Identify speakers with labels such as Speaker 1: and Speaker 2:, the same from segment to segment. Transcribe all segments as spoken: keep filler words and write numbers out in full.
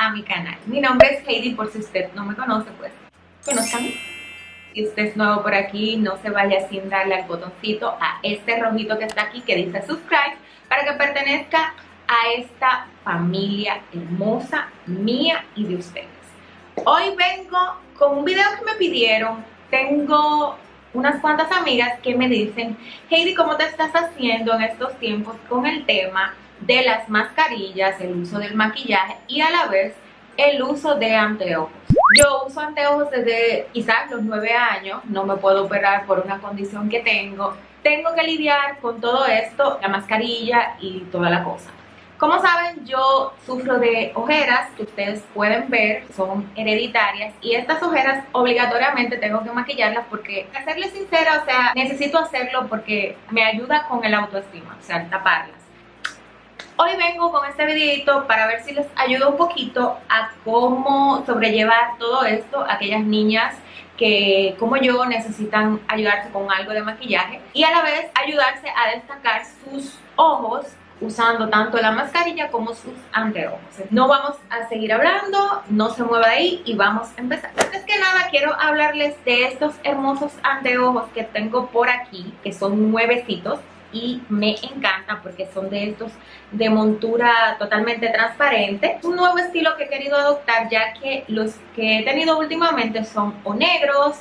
Speaker 1: a mi canal. Mi nombre es Heidi, por si usted no me conoce, pues conózcame. Si usted es nuevo por aquí, no se vaya sin darle al botoncito, a este rojito que está aquí que dice subscribe, para que pertenezca a esta familia hermosa mía y de ustedes. Hoy vengo con un video que me pidieron. Tengo unas cuantas amigas que me dicen: Heidi, ¿cómo te estás haciendo en estos tiempos con el tema de las mascarillas, el uso del maquillaje y a la vez el uso de anteojos? Yo uso anteojos desde quizás los nueve años, no me puedo operar por una condición que tengo. Tengo que lidiar con todo esto, la mascarilla y toda la cosa. Como saben, yo sufro de ojeras que ustedes pueden ver, son hereditarias, y estas ojeras obligatoriamente tengo que maquillarlas porque, para serles sincera, o sea, necesito hacerlo porque me ayuda con el autoestima, o sea, taparlas. Hoy vengo con este videito para ver si les ayuda un poquito a cómo sobrellevar todo esto a aquellas niñas que, como yo, necesitan ayudarse con algo de maquillaje y a la vez ayudarse a destacar sus ojos usando tanto la mascarilla como sus anteojos. No vamos a seguir hablando, no se mueva ahí y vamos a empezar. Antes que nada, quiero hablarles de estos hermosos anteojos que tengo por aquí, que son nuevecitos y me encantan porque son de estos de montura totalmente transparente. Un nuevo estilo que he querido adoptar, ya que los que he tenido últimamente son o negros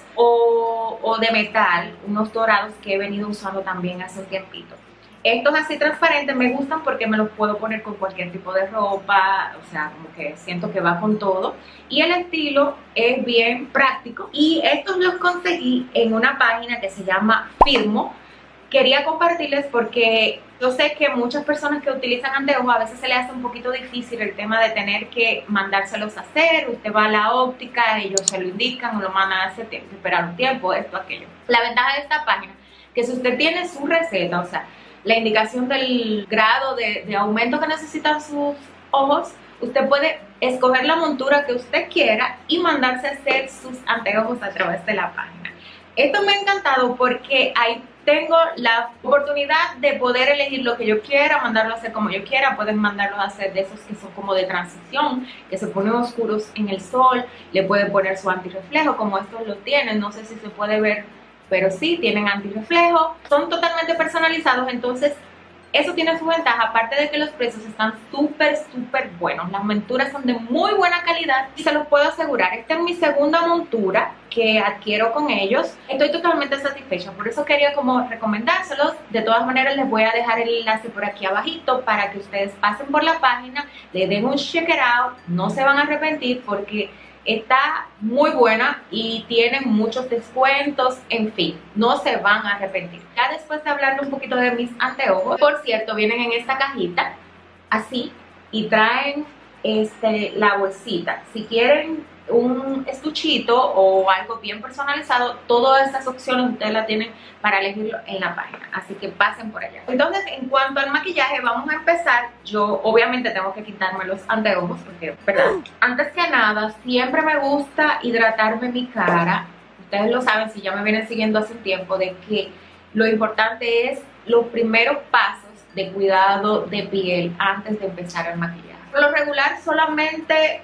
Speaker 1: o, o de metal, unos dorados que he venido usando también hace un tiempito. Estos así transparentes me gustan porque me los puedo poner con cualquier tipo de ropa, o sea, como que siento que va con todo. Y el estilo es bien práctico. Y estos los conseguí en una página que se llama Firmo. Quería compartirles porque yo sé que muchas personas que utilizan anteojos a veces se les hace un poquito difícil el tema de tener que mandárselos a hacer. Usted va a la óptica, ellos se lo indican o lo mandan a hacer, tiene que esperar un tiempo, esto, aquello. La ventaja de esta página, que si usted tiene su receta, o sea, la indicación del grado de, de aumento que necesitan sus ojos, usted puede escoger la montura que usted quiera y mandarse a hacer sus anteojos a través de la página. Esto me ha encantado porque ahí tengo la oportunidad de poder elegir lo que yo quiera, mandarlo a hacer como yo quiera. Pueden mandarlos a hacer de esos que son como de transición, que se ponen oscuros en el sol. Le pueden poner su antirreflejo, como estos lo tienen. No sé si se puede ver, pero sí, tienen antirreflejo. Son totalmente personalizados, entonces eso tiene su ventaja, aparte de que los precios están súper, súper buenos. Las monturas son de muy buena calidad y se los puedo asegurar. Esta es mi segunda montura que adquiero con ellos. Estoy totalmente satisfecha, por eso quería como recomendárselos. De todas maneras, les voy a dejar el enlace por aquí abajito para que ustedes pasen por la página, le den un check it out, no se van a arrepentir porque está muy buena y tienen muchos descuentos, en fin, no se van a arrepentir. Ya después de hablarle un poquito de mis anteojos, por cierto, vienen en esta cajita, así, y traen este, la bolsita. Si quieren un estuchito o algo bien personalizado, todas estas opciones ustedes las tienen para elegirlo en la página, así que pasen por allá. Entonces, en cuanto al maquillaje, vamos a empezar. Yo obviamente tengo que quitarme los anteojos porque, ¿verdad? Antes que nada, siempre me gusta hidratarme mi cara. Ustedes lo saben, si ya me vienen siguiendo hace un tiempo, de que lo importante es los primeros pasos de cuidado de piel antes de empezar el maquillaje. Por lo regular, solamente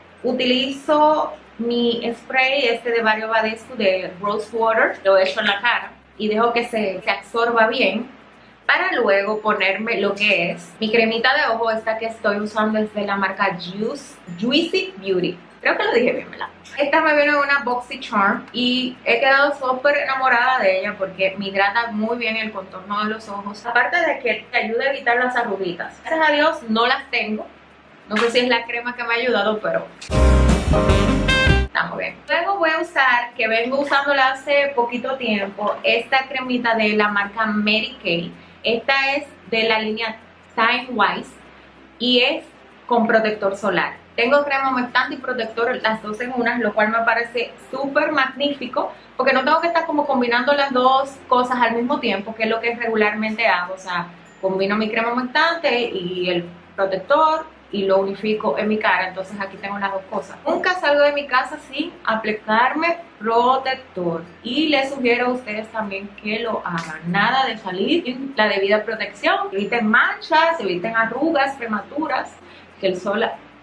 Speaker 1: utilizo mi spray este de Barrio Badescu de Rose Water, lo echo en la cara y dejo que se, se absorba bien para luego ponerme lo que es mi cremita de ojo. Esta que estoy usando es de la marca Juice, Juicy Beauty, creo que lo dije bien, ¿verdad? Esta me viene en una BoxyCharm y he quedado súper enamorada de ella porque me hidrata muy bien el contorno de los ojos, aparte de que te ayuda a evitar las arruguitas. Gracias a Dios no las tengo. No sé si es la crema que me ha ayudado, pero estamos bien. Luego voy a usar, que vengo usándola hace poquito tiempo, esta cremita de la marca Mary Kay. Esta es de la línea Time Wise y es con protector solar. Tengo crema humectante y protector, las dos en una, lo cual me parece súper magnífico porque no tengo que estar como combinando las dos cosas al mismo tiempo, que es lo que regularmente hago. O sea, combino mi crema humectante y el protector y lo unifico en mi cara. Entonces aquí tengo las dos cosas. Nunca salgo de mi casa sin aplicarme protector y les sugiero a ustedes también que lo hagan. Nada de salir sin la debida protección. Eviten manchas, eviten arrugas prematuras, que el sol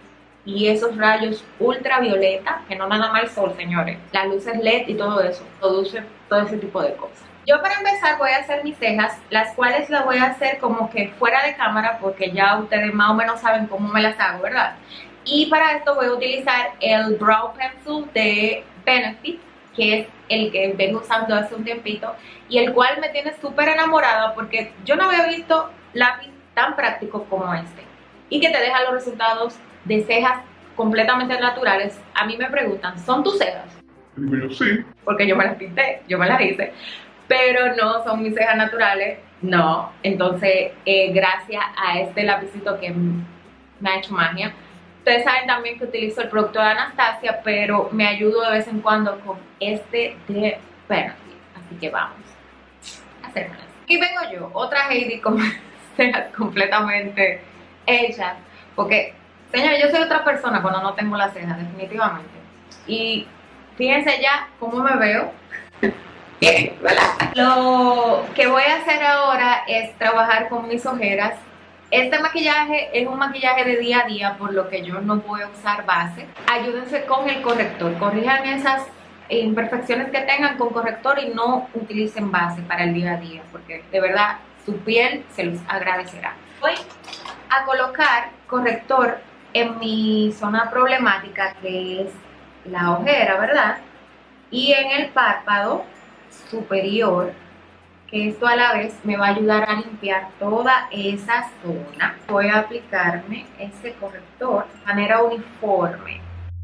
Speaker 1: y esos rayos ultravioleta, que no nada más el sol, señores, las luces L E D y todo eso, produce todo ese tipo de cosas. Yo para empezar voy a hacer mis cejas, las cuales las voy a hacer como que fuera de cámara, porque ya ustedes más o menos saben cómo me las hago, ¿verdad? Y para esto voy a utilizar el Brow Pencil de Benefit, que es el que vengo usando hace un tiempito y el cual me tiene súper enamorada porque yo no había visto lápiz tan práctico como este y que te deja los resultados de cejas completamente naturales. A mí me preguntan, ¿son tus cejas?
Speaker 2: Digo yo, sí.
Speaker 1: Porque yo me las pinté, yo me las hice, pero no son mis cejas naturales, no. Entonces, eh, gracias a este lapicito que me ha hecho magia. Ustedes saben también que utilizo el producto de Anastasia, pero me ayudo de vez en cuando con este de Benefit. Así que vamos a hacérmelas. Y vengo yo, otra Heidi con cejas completamente hechas. Porque, señores, yo soy otra persona cuando no tengo las cejas, definitivamente. Y fíjense ya cómo me veo. Bien, ¿verdad? Lo que voy a hacer ahora es trabajar con mis ojeras. Este maquillaje es un maquillaje de día a día, por lo que yo no voy a usar base. Ayúdense con el corrector, corrijan esas imperfecciones que tengan con corrector y no utilicen base para el día a día, porque de verdad su piel se los agradecerá. Voy a colocar corrector en mi zona problemática, que es la ojera, ¿verdad? Y en el párpado superior, que esto a la vez me va a ayudar a limpiar toda esa zona. Voy a aplicarme ese corrector de manera uniforme.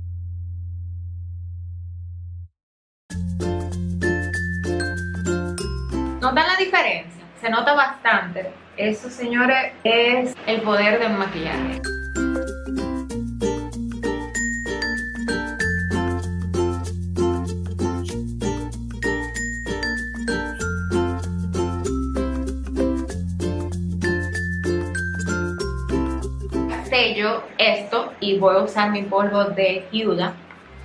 Speaker 1: ¿Notan la diferencia? Se nota bastante. Eso, señores, es el poder del maquillaje. Sello esto y voy a usar mi polvo de Huda.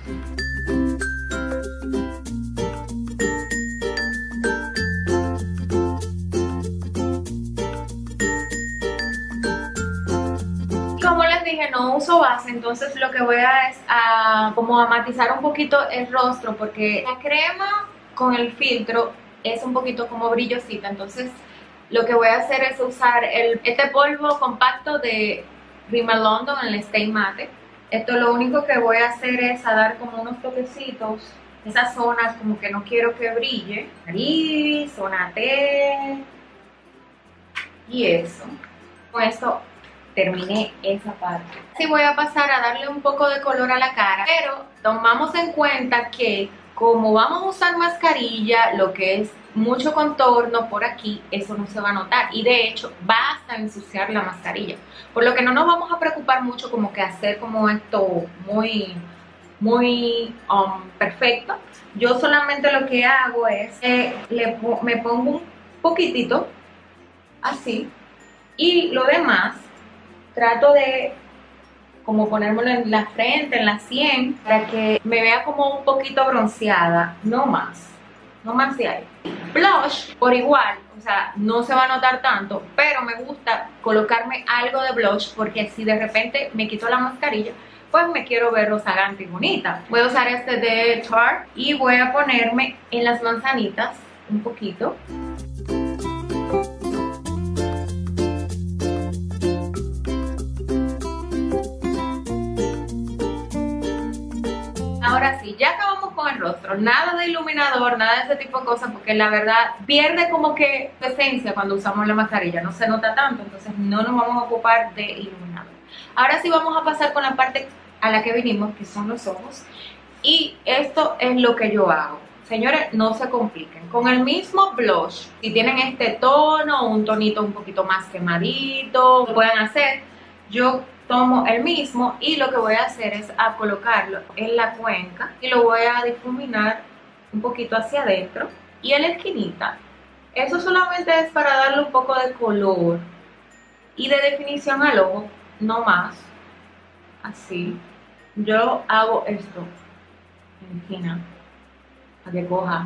Speaker 1: Como les dije, no uso base, entonces lo que voy a es a como a matizar un poquito el rostro, porque la crema con el filtro es un poquito como brillosita, entonces lo que voy a hacer es usar el, este polvo compacto de Rimmel London en el Stay Matte. Esto lo único que voy a hacer es a dar como unos toquecitos, esas zonas como que no quiero que brille, nariz, zona T y eso. Con esto terminé esa parte. Así voy a pasar a darle un poco de color a la cara, pero tomamos en cuenta que como vamos a usar mascarilla, lo que es mucho contorno por aquí, eso no se va a notar y de hecho va hasta ensuciar la mascarilla, por lo que no nos vamos a preocupar mucho como que hacer como esto muy muy um, perfecto. Yo solamente lo que hago es que le, me pongo un poquitito así y lo demás trato de como ponérmelo en la frente, en la sien, para que me vea como un poquito bronceada, no más, no más de ahí. Blush, por igual, o sea, no se va a notar tanto, pero me gusta colocarme algo de blush, porque si de repente me quito la mascarilla, pues me quiero ver rozagante y bonita. Voy a usar este de Tarte y voy a ponerme en las manzanitas un poquito. Ahora sí, ya acabamos con el rostro, nada de iluminador, nada de ese tipo de cosas, porque la verdad pierde como que su esencia cuando usamos la mascarilla, no se nota tanto, entonces no nos vamos a ocupar de iluminador. Ahora sí vamos a pasar con la parte a la que vinimos, que son los ojos, y esto es lo que yo hago. Señores, no se compliquen, con el mismo blush, si tienen este tono, un tonito un poquito más quemadito, lo pueden hacer. Yo tomo el mismo y lo que voy a hacer es a colocarlo en la cuenca y lo voy a difuminar un poquito hacia adentro y en la esquinita. Eso solamente es para darle un poco de color y de definición al ojo, no más. Así. Yo hago esto en la esquina para que coja.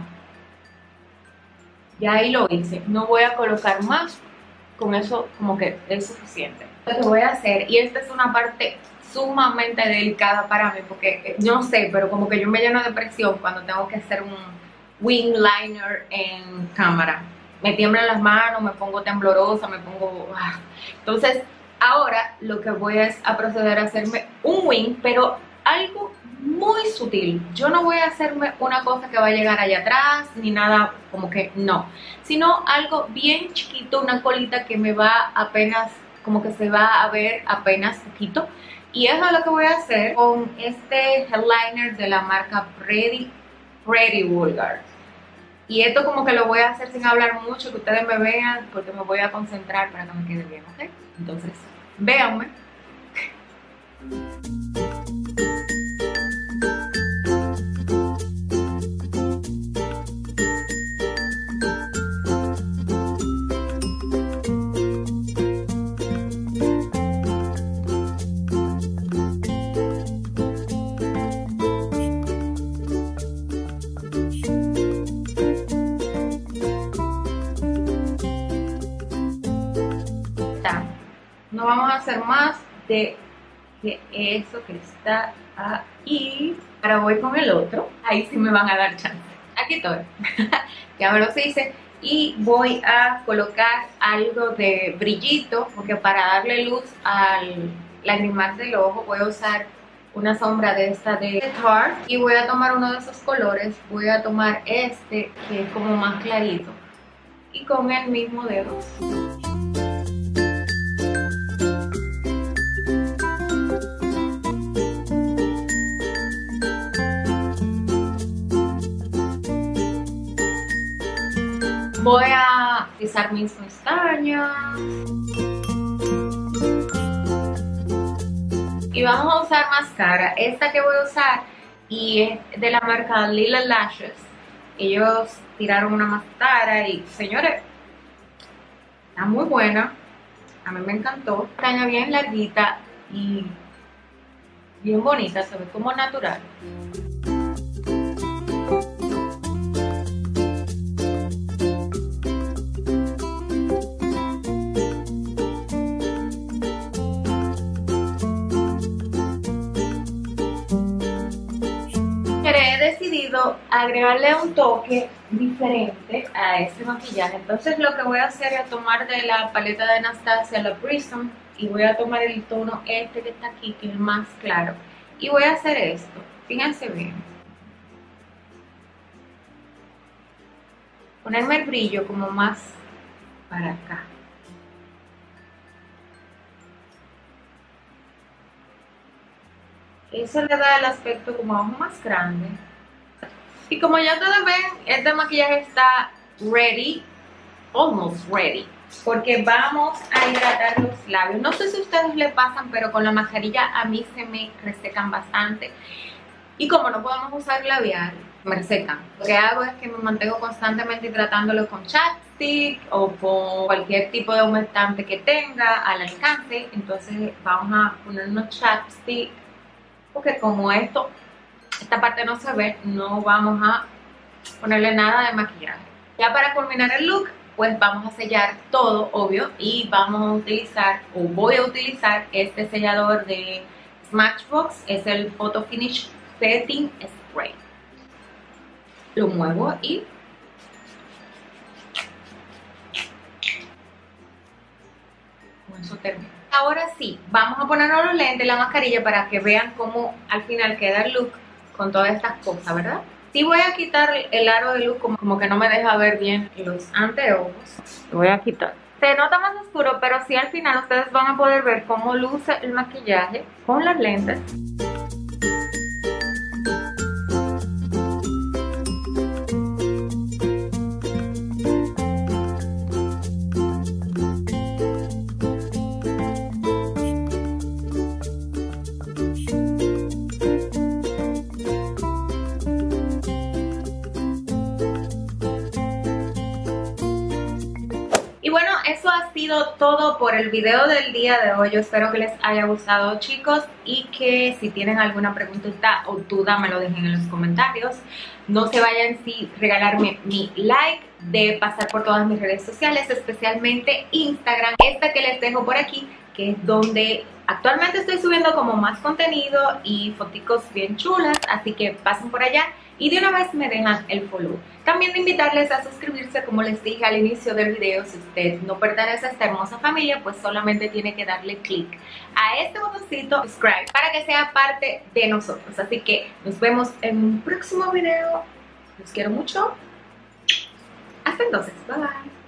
Speaker 1: Ya ahí lo hice. No voy a colocar más. Con eso como que es suficiente. Lo que voy a hacer, y esta es una parte sumamente delicada para mí porque yo no sé, pero como que yo me lleno de presión cuando tengo que hacer un wing liner en cámara. Me tiemblan las manos, me pongo temblorosa, me pongo... Ah. Entonces ahora lo que voy es a proceder a hacerme un wing, pero algo muy sutil. Yo no voy a hacerme una cosa que va a llegar allá atrás ni nada como que no, sino algo bien chiquito, una colita que me va apenas, como que se va a ver apenas poquito. Y eso es lo que voy a hacer con este headliner de la marca Pretty, Pretty Vulgar. Y esto como que lo voy a hacer sin hablar mucho, que ustedes me vean, porque me voy a concentrar para que me quede bien, ¿ok? Entonces, véanme. No vamos a hacer más de que eso que está ahí. Ahora voy con el otro. Ahí sí me van a dar chance. Aquí estoy. Ya me los hice. Y voy a colocar algo de brillito, porque para darle luz al lagrimal del ojo voy a usar una sombra de esta de Tarte. Y voy a tomar uno de esos colores. Voy a tomar este que es como más clarito. Y con el mismo dedo voy a utilizar mis pestañas. Y vamos a usar máscara. Esta que voy a usar y es de la marca Lila Lashes. Ellos tiraron una máscara y, señores, está muy buena. A mí me encantó. Pestaña bien larguita y bien bonita. Se ve como natural. He decidido agregarle un toque diferente a este maquillaje. Entonces lo que voy a hacer es tomar de la paleta de Anastasia, la Prism, y voy a tomar el tono este que está aquí, que es más claro, y voy a hacer esto. Fíjense bien, ponerme el brillo como más para acá. Eso le da el aspecto como ojo más grande. Y como ya ustedes ven, este maquillaje está ready, almost ready, porque vamos a hidratar los labios. No sé si a ustedes les pasan, pero con la mascarilla a mí se me resecan bastante. Y como no podemos usar labial, me resecan. Lo que hago es que me mantengo constantemente hidratándolo con chapstick o con cualquier tipo de humectante que tenga al alcance. Entonces vamos a poner unos chapstick, porque como esto, esta parte no se ve, no vamos a ponerle nada de maquillaje. Ya para culminar el look, pues vamos a sellar todo, obvio, y vamos a utilizar, o voy a utilizar este sellador de Smashbox, es el Photo Finish Setting Spray. Lo muevo y con eso termino. Ahora sí, vamos a ponernos los lentes y la mascarilla para que vean cómo al final queda el look con todas estas cosas, ¿verdad? Sí voy a quitar el aro de luz, como, como que no me deja ver bien los anteojos. Lo voy a quitar. Se nota más oscuro, pero sí al final ustedes van a poder ver cómo luce el maquillaje con las lentes. Eso ha sido todo por el video del día de hoy. Yo espero que les haya gustado, chicos, y que si tienen alguna preguntita o duda me lo dejen en los comentarios. No se vayan sin regalarme mi like, de pasar por todas mis redes sociales, especialmente Instagram, esta que les dejo por aquí, que es donde actualmente estoy subiendo como más contenido y foticos bien chulas, así que pasen por allá y de una vez me dejan el follow. También de invitarles a suscribirse, como les dije al inicio del video. Si usted no pertenece a esta hermosa familia, pues solamente tiene que darle clic a este botoncito subscribe para que sea parte de nosotros. Así que nos vemos en un próximo video. Los quiero mucho. Hasta entonces, bye bye.